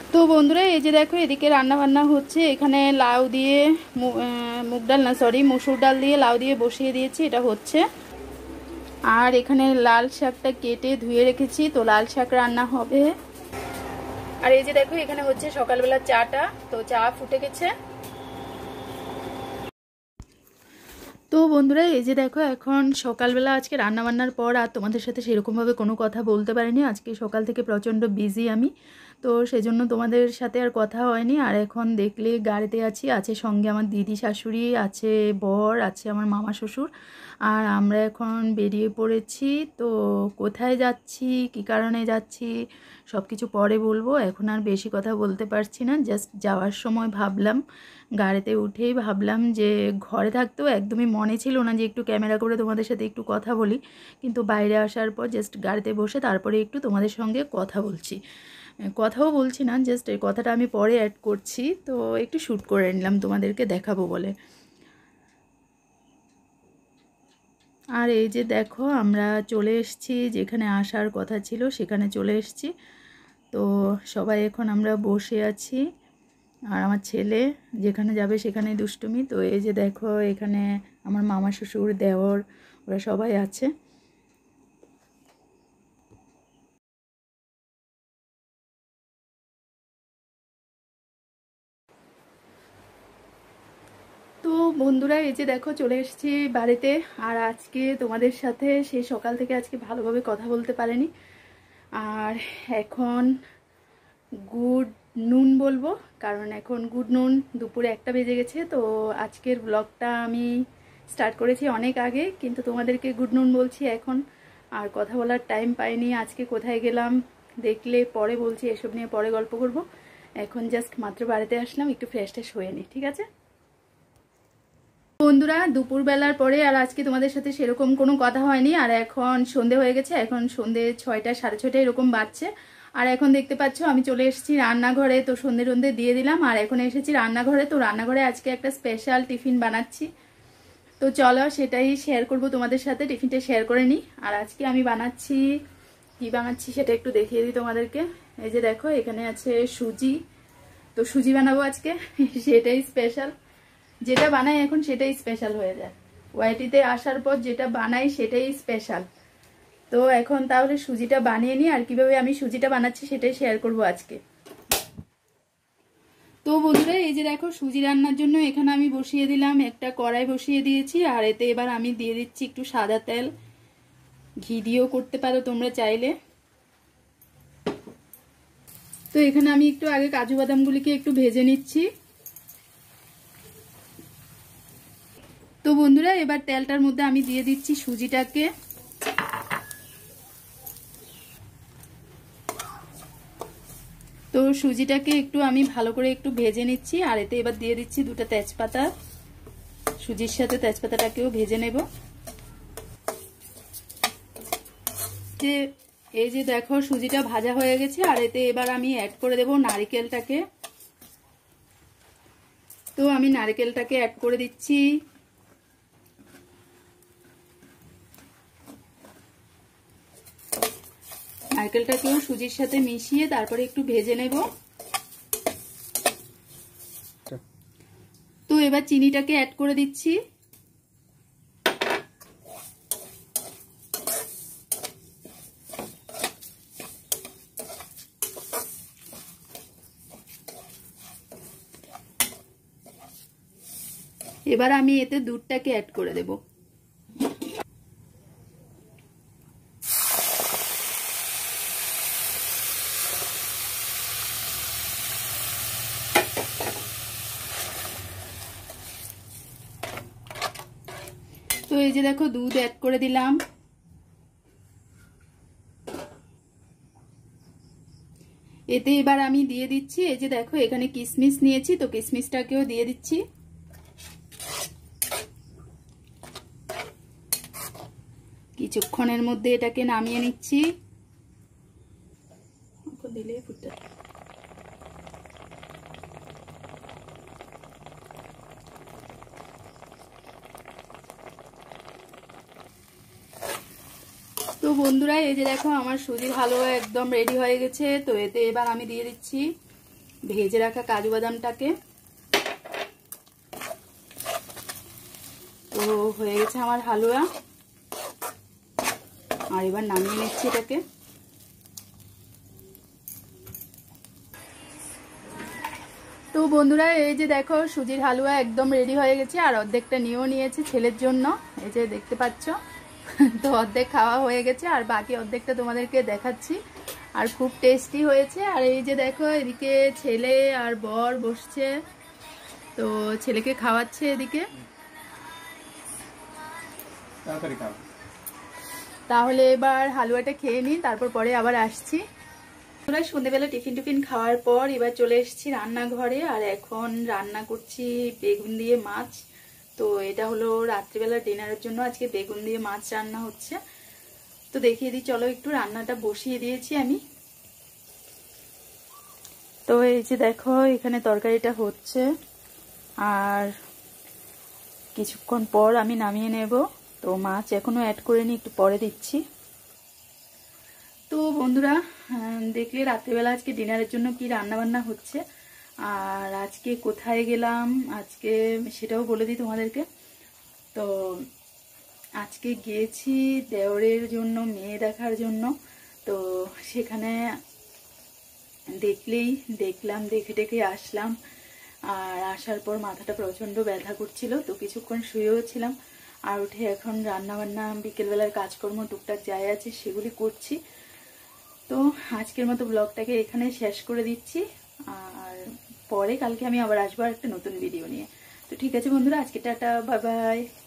তো বন্ধুরা এই যে দেখো এদিকে রান্না বান্না হচ্ছে। এখানে লাউ দিয়ে মুগ ডাল না সরি মসুর ডাল দিয়ে লাউ দিয়ে বসিয়ে দিয়েছি, এটা হচ্ছে। আর এখানে লাল শাকটা কেটে ধুয়ে রেখেছি, তো লাল শাক রান্না হবে। আর এই যে দেখো এখানে হচ্ছে সকালবেলা চাটা, তো চা ফুটে গেছে। তো বন্ধুরা এই যে দেখো এখন সকালবেলা আজকে রান্না বান্নার পর আর তোমাদের সাথে সেরকমভাবে কোনো কথা বলতে পারিনি। আজকে সকাল থেকে প্রচণ্ড বিজি আমি, তো সেজন্য তোমাদের সাথে আর কথা হয়নি। আর এখন দেখলে গাড়িতে আছে সঙ্গে আমার দিদি শাশুড়ি আছে, বর আছে, আমার মামা শ্বশুর। আর আমরা এখন বেরিয়ে পড়েছি। তো কোথায় যাচ্ছি, কী কারণে যাচ্ছি সব কিছু পরে বলবো, এখন আর বেশি কথা বলতে পারছি না। জাস্ট যাওয়ার সময় ভাবলাম, গাড়িতে উঠেই ভাবলাম যে ঘরে থাকতেও একদমই মনে ছিল না যে একটু ক্যামেরা করে তোমাদের সাথে একটু কথা বলি, কিন্তু বাইরে আসার পর জাস্ট গাড়িতে বসে তারপরে একটু তোমাদের সঙ্গে কথা বলছি। কথাও বলছি না, জাস্ট এই কথাটা আমি পরে অ্যাড করছি, তো একটু শ্যুট করে নিলাম তোমাদেরকে দেখাবো বলে। আর এই যে দেখো আমরা চলে এসেছি, যেখানে আসার কথা ছিল সেখানে চলে এসেছি। তো সবাই এখন আমরা বসে আছি, আর আমার ছেলে যেখানে যাবে সেখানেই দুষ্টুমি। তো এই যে দেখো এখানে আমার মামা শ্বশুর দেওর ওরা সবাই আছে। তো বন্ধুরা এই যে দেখো চলে এসেছি বাড়িতে। আর আজকে তোমাদের সাথে সেই সকাল থেকে আজকে ভালোভাবে কথা বলতে পারিনি। আর এখন গুড নুন বলবো, কারণ এখন গুড নুন দুপুরে 1টা বেজে গেছে। তো আজকের ব্লগটা আমি স্টার্ট করেছি অনেক আগে, কিন্তু তোমাদেরকে গুড নুন বলছি এখন। আর কথা বলার টাইম পাইনি। আজকে কোথায় গেলাম দেখলে পরে বলছি, এসব নিয়ে পরে গল্প করব। এখন জাস্ট মাত্র বাড়িতে আসলাম, একটু ফ্রেশ ট্রেশ হয়ে নিই, ঠিক আছে বন্ধুরা। দুপুরবেলার পরে আর আজকে তোমাদের সাথে সেরকম কোনো কথা হয়নি। আর এখন সন্ধে হয়ে গেছে, এখন সন্ধে 6টা 6:30 এরকম বাজছে। আর এখন দেখতে পাচ্ছ আমি চলে এসেছি রান্নাঘরে, তো সন্ধে টন্ধে দিয়ে দিলাম। আর এখন এসেছি রান্নাঘরে, তো রান্নাঘরে আজকে একটা স্পেশাল টিফিন বানাচ্ছি। তো চলো সেটাই শেয়ার করব তোমাদের সাথে, টিফিনটা শেয়ার করে নিই। আর আজকে আমি বানাচ্ছি, কি বানাচ্ছি সেটা একটু দেখিয়ে দিই তোমাদেরকে। এই যে দেখো এখানে আছে সুজি, তো সুজি বানাবো আজকে সেটাই স্পেশাল। যেটা বানাই এখন সেটাই স্পেশাল হয়ে যায়, ওয়াইটিতে আসার পর যেটা বানাই সেটাই স্পেশাল। তো এখন তাহলে সুজিটা বানিয়ে নিই, আর কিভাবে আমি সুজিটা বানাচ্ছি সেটাই শেয়ার করব আজকে। তো বন্ধুরা এই যে দেখো সুজি রান্নার জন্য এখানে আমি বসিয়ে দিলাম, একটা কড়াই বসিয়ে দিয়েছি। আর এতে এবার আমি দিয়ে দিচ্ছি একটু সাদা তেল, ঘি দিয়েও করতে পারো তোমরা চাইলে। তো এখানে আমি একটু আগে কাজু বাদামগুলিকে একটু ভেজে নিচ্ছি। তো বন্ধুরা এবার তেলটার মধ্যে আমি দিয়ে দিচ্ছি সুজিটাকে। তো সুজিটাকে একটু আমি ভালো করে একটু ভেজে নিচ্ছি। আর এতে এবার দিয়ে দিচ্ছি 2টা তেজপাতা, সুজির সাথে তেজপাতাটাকেও ভেজে নেব। এই যে দেখো সুজিটা ভাজা হয়ে গেছে। আর এতে এবার আমি অ্যাড করে দেব নারকেলটাকে। তো আমি নারকেলটাকে অ্যাড করে দিচ্ছি। নারকেলটাকেও সুজির সাথে মিশিয়ে তারপরে একটু ভেজে নেব। তো এবার চিনিটাকে অ্যাড করে দিচ্ছি। এবার আমি এতে দুধটাকে অ্যাড করে দেব। তো এই যে দেখো দুধ অ্যাড করে দিলাম। এতে এবার আমি দিয়ে দিচ্ছি, এই যে দেখো এখানে কিশমিশ নিয়েছি, তো কিশমিশটাকেও দিয়ে দিচ্ছি। কিছুক্ষণের মধ্যে এটাকে নামিয়ে নিচ্ছি। দিলে ফুটে তো বন্ধুরা এই যে দেখো আমার সুজির হালুয়া একদম রেডি হয়ে গেছে। তো এতে এবার আমি দিয়ে দিচ্ছি ভেজে রাখা কাজু বাদামটাকে। তো হয়ে গেছে আমার হালুয়া, আর এবার নামিয়ে নিচ্ছি এটাকে। তো বন্ধুরা এই যে দেখো সুজির হালুয়া একদম রেডি হয়ে গেছে, আর অর্ধেকটা নিয়েও নিয়েছি ছেলের জন্য, এই যে দেখতে পাচ্ছ। তো অর্ধেক খাওয়া হয়ে গেছে, আর বাকি অর্ধেকটা তোমাদেরকে দেখাচ্ছি। আর খুব টেস্টি হয়েছে। আর এই যে দেখো এদিকে ছেলে আর বর বসছে, তো ছেলেকে খাওয়াচ্ছে এদিকে। তাহলে এবার হালুয়াটা খেয়ে নিই, তারপর পরে আবার আসছি। আমরা সন্ধ্যেবেলা টিফিন খাওয়ার পর এবার চলে এসেছি রান্নাঘরে, আর এখন রান্না করছি বেগুন দিয়ে মাছ। তো এটা হলো রাত্রিবেলা ডিনারের জন্য আজকে বেগুন দিয়ে মাছ রান্না হচ্ছে। তো দেখিয়ে দিই, চলো একটু রান্নাটা বসিয়ে দিয়েছি আমি। তো এই যে দেখো এখানে তরকারিটা হচ্ছে, আর কিছুক্ষণ পর আমি নামিয়ে নেব। তো মাছ এখনো অ্যাড করে নি, একটু পরে দিচ্ছি। তো বন্ধুরা দেখলে রাত্রিবেলা আজকে ডিনারের জন্য কি রান্না বান্না হচ্ছে, আর আজকে কোথায় গেলাম আজকে সেটাও বলে দিই তোমাদেরকে। তো আজকে গিয়েছি দেওরের জন্য মেয়ে দেখার জন্য। তো সেখানে দেখলাম, দেখে টেকে আসলাম। আর আসার পর মাথাটা প্রচণ্ড ব্যথা করছিল, তো কিছুক্ষণ শুয়েও ছিলাম। আর উঠে এখন রান্নাবান্না বিকেলবেলার কাজকর্ম টুকটাক যাই আছে সেগুলি করছি। তো আজকের মতো ব্লগটাকে এখানে শেষ করে দিচ্ছি, আর পরে কালকে আমি আবার আসবো একটা নতুন ভিডিও নিয়ে। তো ঠিক আছে বন্ধুরা, আজকে টাটা, বাই বাই।